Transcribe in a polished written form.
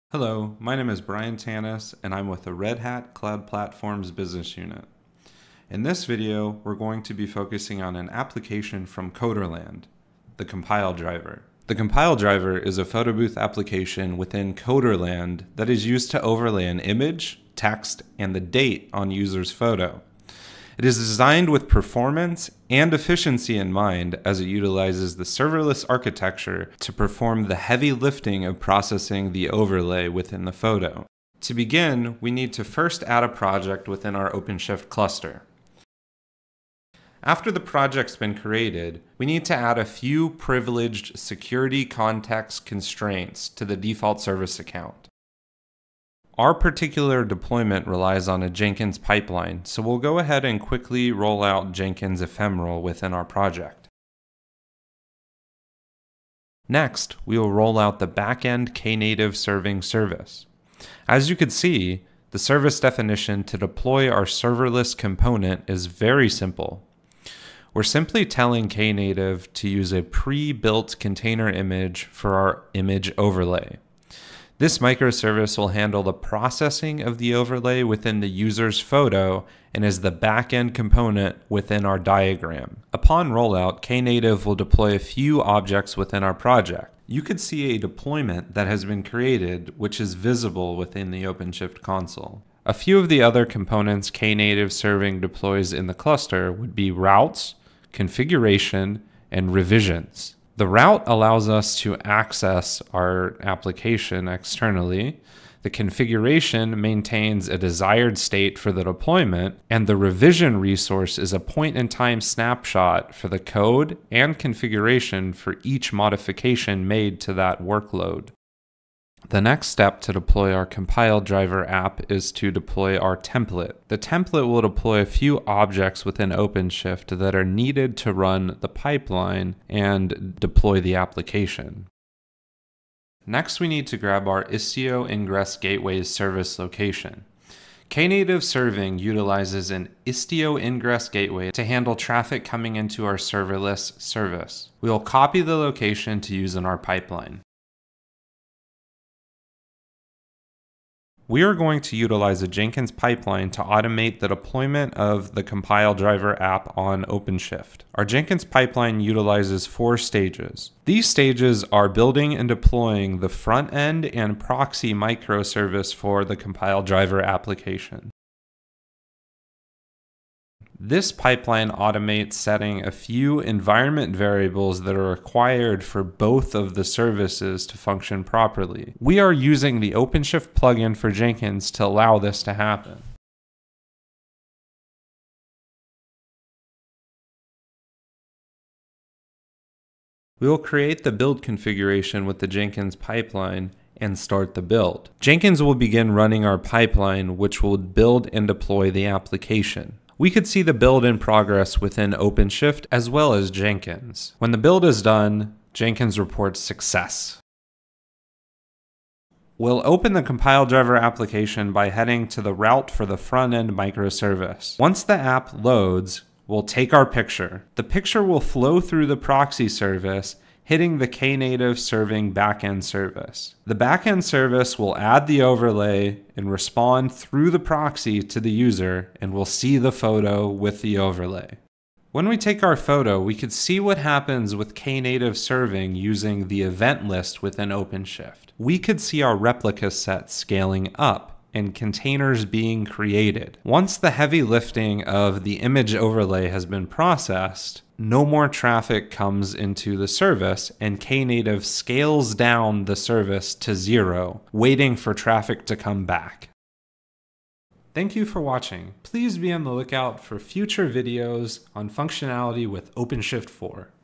Hello, my name is Brian Tanis, and I'm with the Red Hat Cloud Platforms business unit. In this video, we're going to be focusing on an application from Coderland, the compile driver. The compile driver is a photo booth application within Coderland that is used to overlay an image, text, and the date on user's photo. It is designed with performance and efficiency in mind, as it utilizes the serverless architecture to perform the heavy lifting of processing the overlay within the photo. To begin, we need to first add a project within our OpenShift cluster. After the project's been created, we need to add a few privileged security context constraints to the default service account. Our particular deployment relies on a Jenkins pipeline, so we'll go ahead and quickly roll out Jenkins ephemeral within our project. Next, we will roll out the backend knative serving service. As you can see, the service definition to deploy our serverless component is very simple. We're simply telling knative to use a pre-built container image for our image overlay. This microservice will handle the processing of the overlay within the user's photo and is the backend component within our diagram. Upon rollout, knative will deploy a few objects within our project. You could see a deployment that has been created, which is visible within the OpenShift console. A few of the other components knative serving deploys in the cluster would be routes, configuration, and revisions. The route allows us to access our application externally. The configuration maintains a desired state for the deployment, and the revision resource is a point-in-time snapshot for the code and configuration for each modification made to that workload. The next step to deploy our compile driver app is to deploy our template. The template will deploy a few objects within OpenShift that are needed to run the pipeline and deploy the application. Next, we need to grab our Istio Ingress Gateway's service location. Knative Serving utilizes an Istio Ingress Gateway to handle traffic coming into our serverless service. We will copy the location to use in our pipeline. We are going to utilize a Jenkins pipeline to automate the deployment of the compile driver app on OpenShift. Our Jenkins pipeline utilizes 4 stages. These stages are building and deploying the front end and proxy microservice for the compile driver application. This pipeline automates setting a few environment variables that are required for both of the services to function properly. We are using the OpenShift plugin for Jenkins to allow this to happen. We will create the build configuration with the Jenkins pipeline and start the build. Jenkins will begin running our pipeline, which will build and deploy the application. We could see the build in progress within OpenShift as well as Jenkins. When the build is done, Jenkins reports success. We'll open the compile driver application by heading to the route for the front-end microservice. Once the app loads, we'll take our picture. The picture will flow through the proxy service, hitting the knative serving backend service. The backend service will add the overlay and respond through the proxy to the user, and we'll see the photo with the overlay. When we take our photo, we could see what happens with knative serving using the event list within OpenShift. We could see our replica set scaling up and containers being created. Once the heavy lifting of the image overlay has been processed, no more traffic comes into the service, and knative scales down the service to 0, waiting for traffic to come back. Thank you for watching. Please be on the lookout for future videos on functionality with OpenShift 4.